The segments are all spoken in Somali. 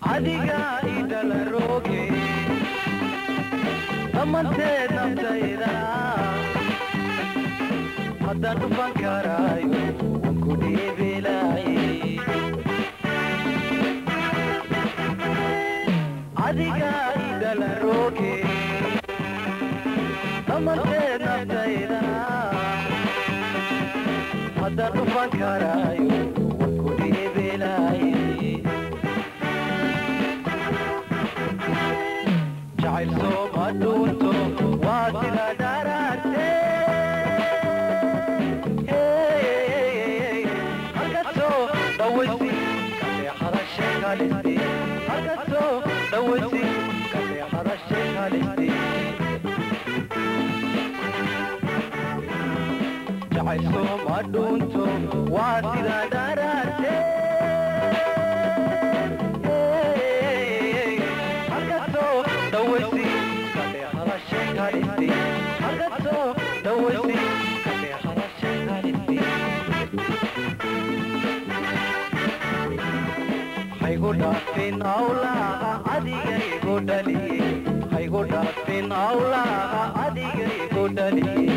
adiga idala roge amanteed naftayda haddaan dhufan karaayo waan ku dhiibilaaye adiga idala roge amanteed naftayda haddaan dhufan karaayo waan ku dhiibilaaye jacayl sooma dhuunto waa sida daraarte halkasoo dhawaysi kaleexada sheekaliste halkasoo dhawaysi kaleexada sheekaliste jacayl sooma dhuunto waa sida daraarte dawaysi kaleexada sheekaliste halkasoo dhawaysi kaleexada sheekaliste haygu dhaafin awlaaha adiga igu dhaliye haygu dhaafin awlaaha adiga igu dhaliye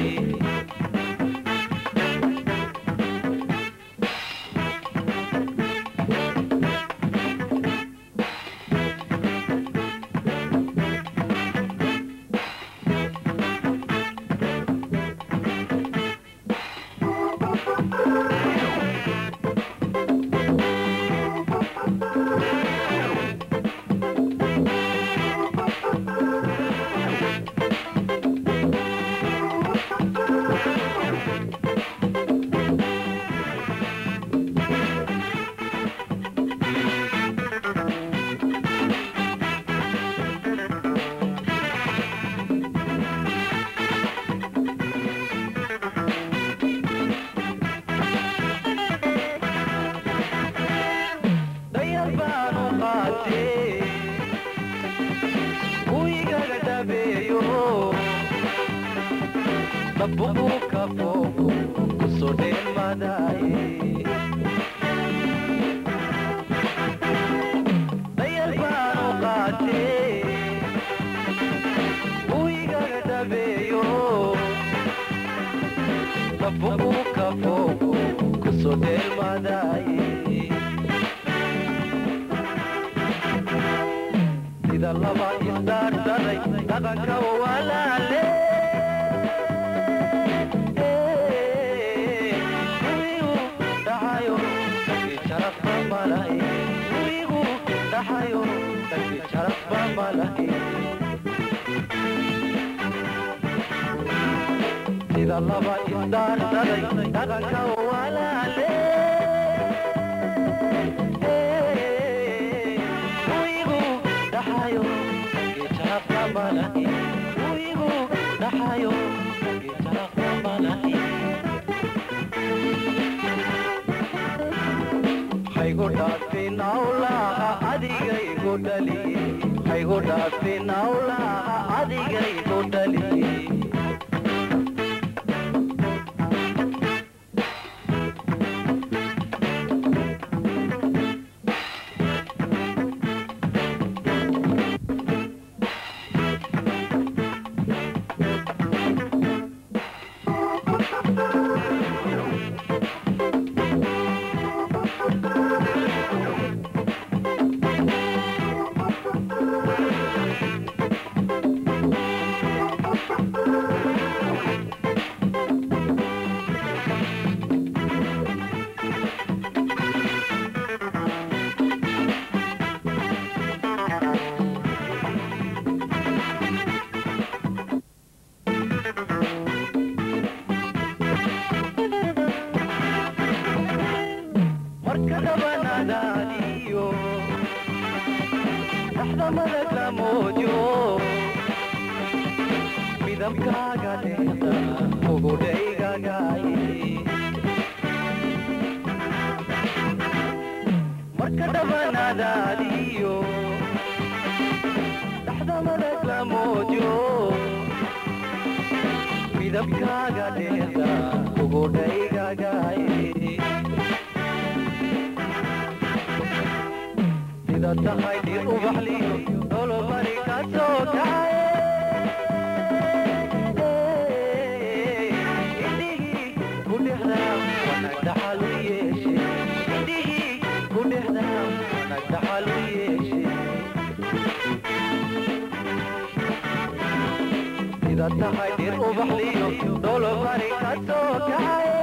Buka fogo kusoo dheelmadaaye dayal baanu qaatee uu igaga dhabeeyo buka fogo kusoo dheelmadaaye sida laba isdaarsaday dhaqanka walaale sida laba isdaarsaday dhaqanka walaale wiigu dhaxayo gitarafka malahi wiigu dhaxayo gitarafka malahi haygu dhaafin awlaaha adiga igu dhaliye haygu dhaafin awlaaha adiga igu dhaliye sida tahay dhir ubaxliyo dolobari ka soo kacay indhihii ku dhexdaa wanag dhaxal u yeeshe indhihii ku dhexdaa wanag dhaxal u yeeshe sida tahay dhir ubaxliyo dolobari ka soo kacay